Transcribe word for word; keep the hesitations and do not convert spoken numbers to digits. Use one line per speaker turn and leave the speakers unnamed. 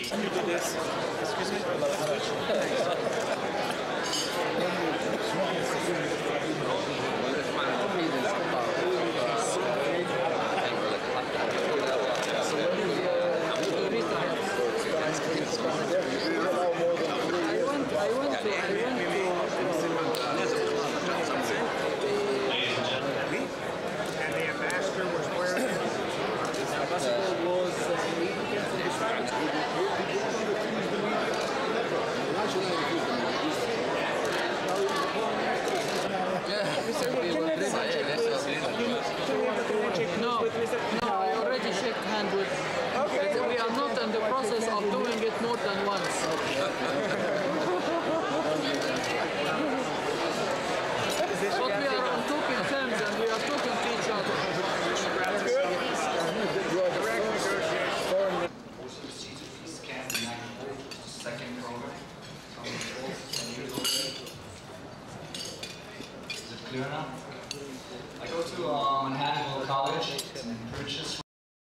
Excuse me?
No, no, I already shook hand with. Okay. We are not in the process of doing it more than once. But we are on talking terms and we are talking to each other.
That's good. Direct negotiation. Also proceed to please scan the ninety-four, second program. Is it clear now? I go to uh, Manhattan College in Purchase.